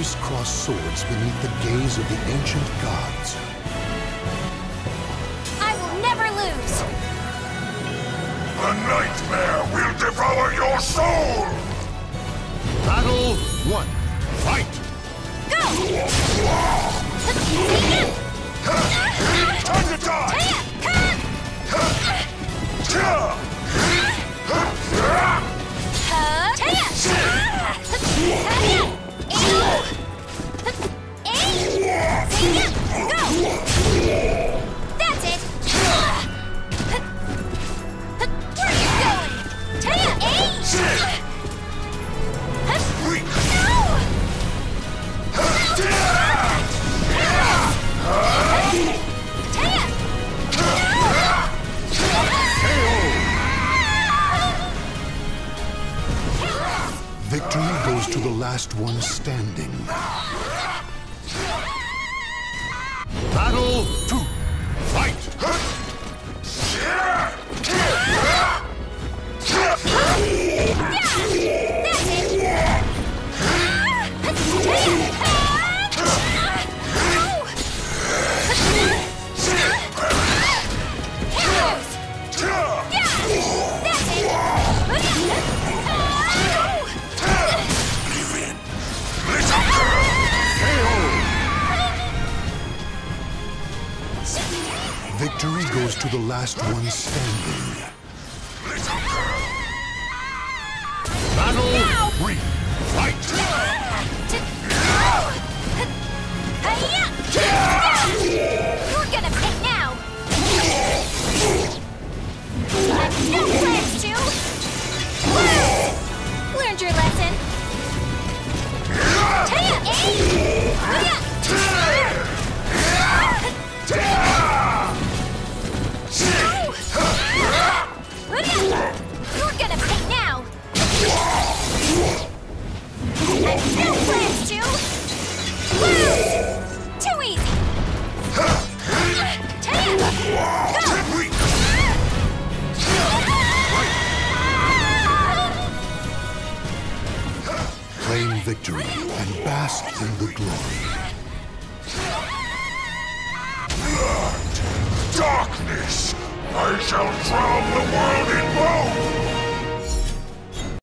warriors cross swords beneath the gaze of the ancient gods. I will never lose! The nightmare will devour your soul! Battle 1. Fight! Go! Time to die! That's it! Where are you going? Taya! Victory goes to the last one standing. Battle 2. Fight! Victory goes to the last one standing. Battle 3. Fight! You're gonna pay now! I've no plans to! Learned your lesson! You're gonna pay now! I've no plans to! Too easy! Claim victory and bask in the glory. Darkness! I shall drown the world in both!